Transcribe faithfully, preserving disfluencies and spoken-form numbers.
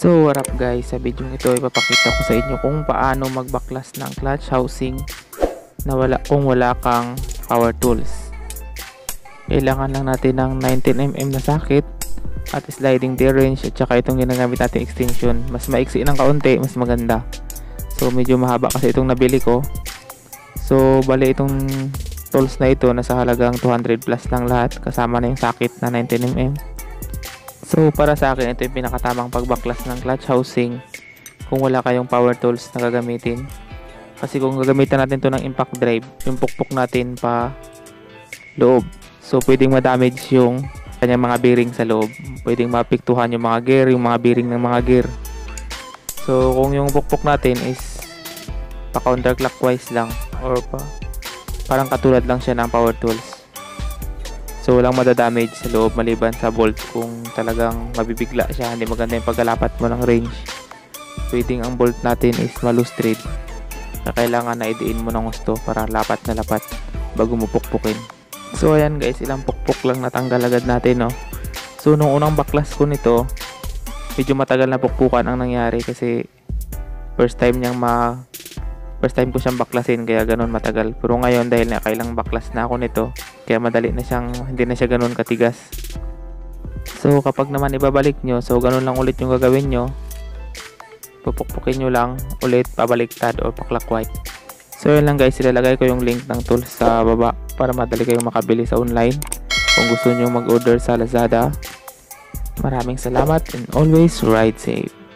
So what up guys, sa video ito ipapakita ko sa inyo kung paano magbaklas ng clutch housing na wala kung wala kang power tools. Kailangan lang natin ng nineteen millimeter na socket at sliding D-wrench at saka itong ginagamit natin extension. Mas maiksi ng kaunti, mas maganda. So medyo mahaba kasi itong nabili ko. So bali itong tools na ito nasa halagang two hundred plus lang lahat, kasama na yung socket na nineteen millimeter. So para sa akin ito yung pinakatamang pagbaklas ng clutch housing kung wala kayong power tools na gagamitin. Kasi kung gagamitan natin to ng impact drive, yung pukpok natin pa loob, so pwedeng ma-damage yung kanyang mga bearing sa loob. Pwedeng mapiktuhan yung mga gear, yung mga bearing ng mga gear. So kung yung pukpok natin is pa counterclockwise lang or pa parang katulad lang siya ng power tools, so walang madadamage sa loob maliban sa bolt kung talagang mabibigla siya, hindi maganda yung pagkalapat mo ng range. Pwedeng ang bolt natin is malustrid na kailangan na idiin mo ng gusto para lapat na lapat bago mo pukpukin. So ayan guys, ilang pukpok lang natanggal agad natin, no? So nung unang baklas ko nito, medyo matagal na pukpukan ang nangyari kasi first time niyang ma first time ko siyang baklasin kaya ganun matagal. Pero ngayon dahil nakailang baklas na ako nito, kaya madali na siyang, hindi na siya ganun katigas. So kapag naman ibabalik nyo, so ganun lang ulit yung gagawin nyo. Pupukpukin nyo lang ulit pabaliktad o paklockwise. So yun lang guys, ilalagay ko yung link ng tools sa baba para madali kayong makabili sa online kung gusto nyo mag-order sa Lazada. Maraming salamat and always ride safe.